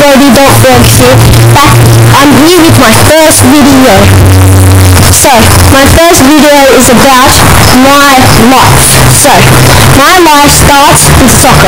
everybody, don't forget that I'm here with my first video. So, my first video is about my life. So, my life starts with soccer.